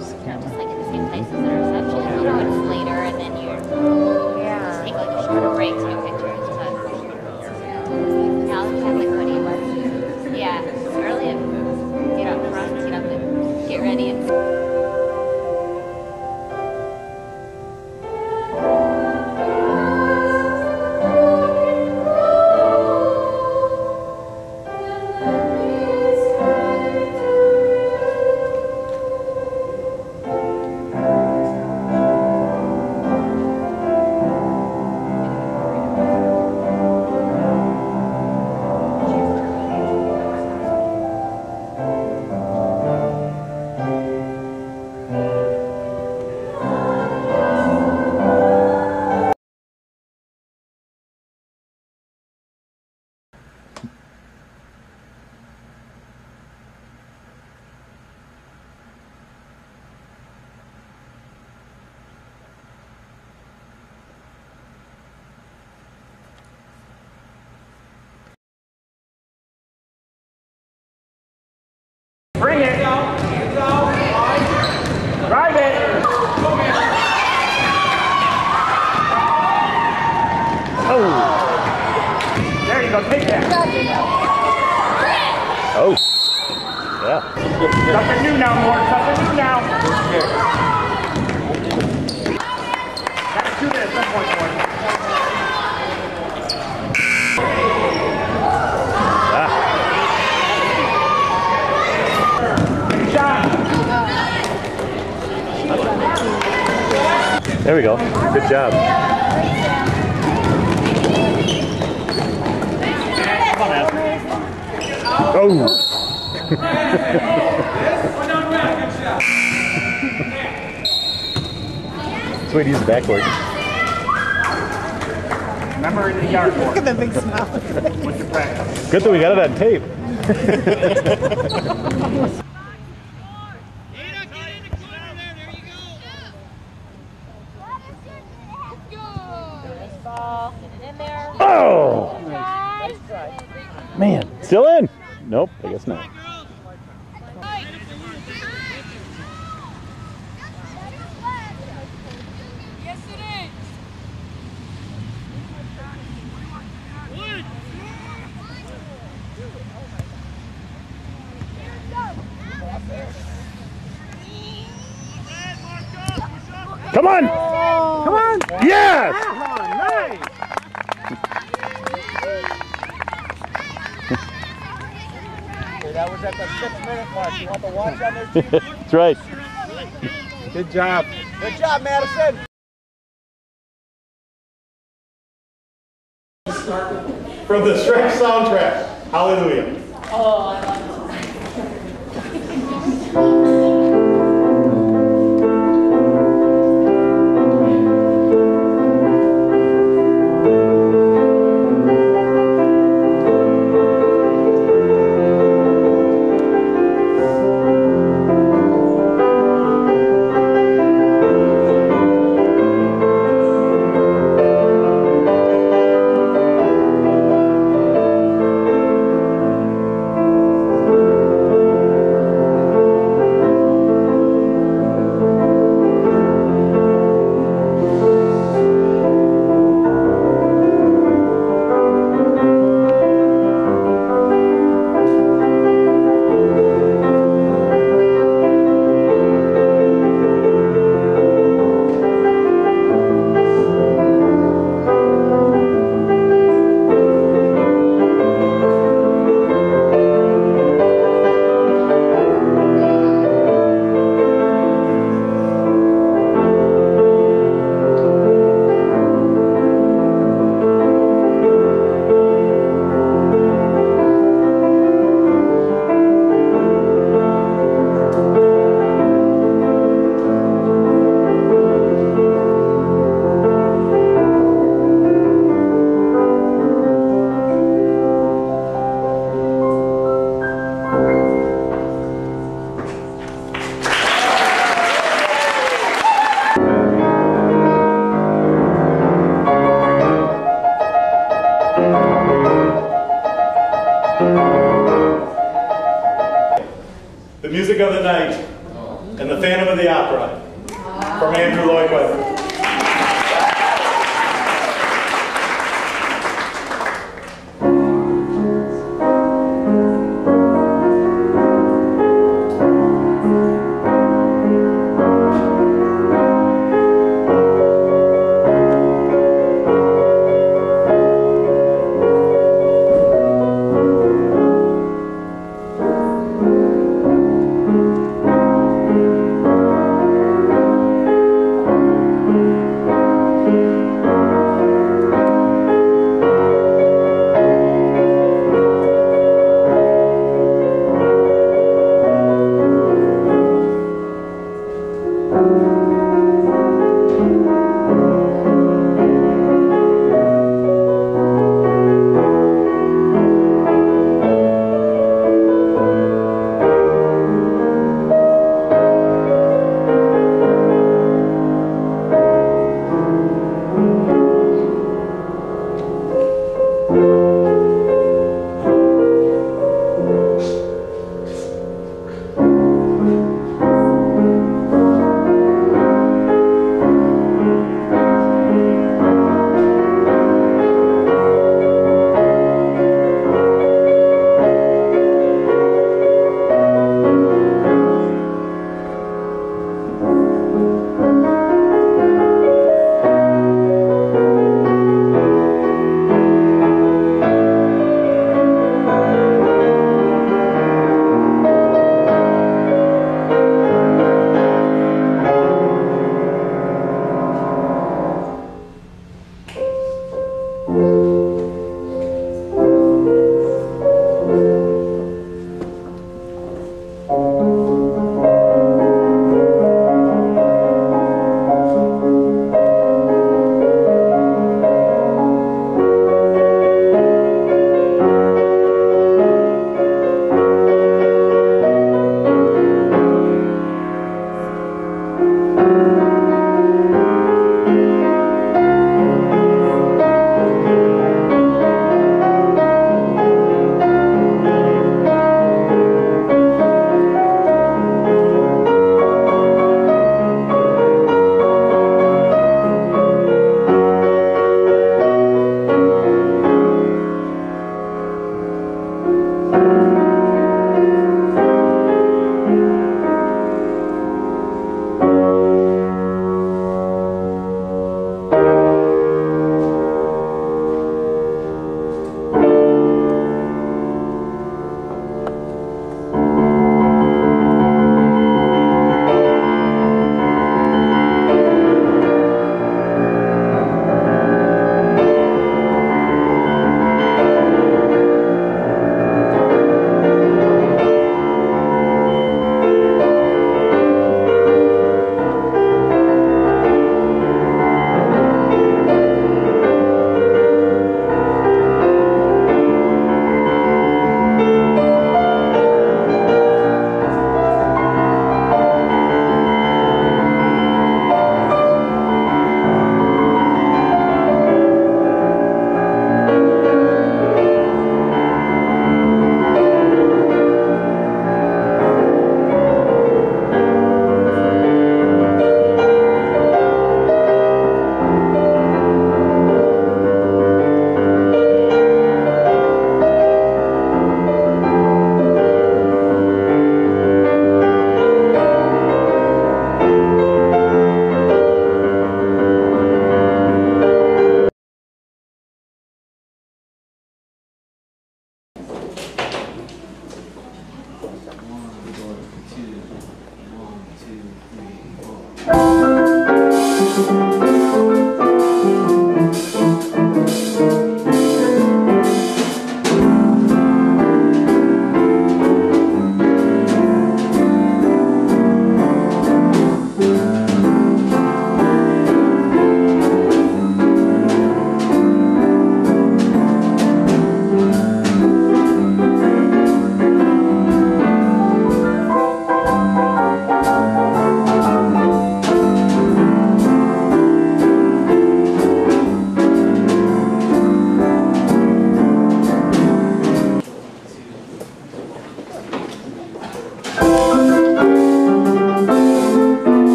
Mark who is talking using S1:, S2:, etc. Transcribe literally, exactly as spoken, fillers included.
S1: just like at the same place as the reception. You know, it's later, and then you yeah. just take like a shorter break to get pictures. But yeah, I'll just have like twenty bucks. Yeah, early and get up front, get up and get ready. And
S2: bring it. Drive it. Oh. There you go. Take that.
S3: Oh. Yeah.
S2: Something new now, Mort. Something new now. Gotta shoot it at some point, Mort.
S3: There we go. Good job. Oh! That's way to use the backboard.
S2: Remember in the yard.
S4: Look at the big smile.
S2: What's your practice?
S3: Good that we got it on tape. Oh! Man, still in? Nope, I guess not.
S5: Yes, it is.
S3: Come on! Come on! Yes!
S2: Nice! That was at the six minute mark. You want the watch on there too?
S3: That's right.
S2: Good job. Good job, Madison. From the Shrek soundtrack. Hallelujah.
S5: Oh, I love it.
S2: The music of the night and the
S4: Phantom of the Opera from Andrew Lloyd Webber.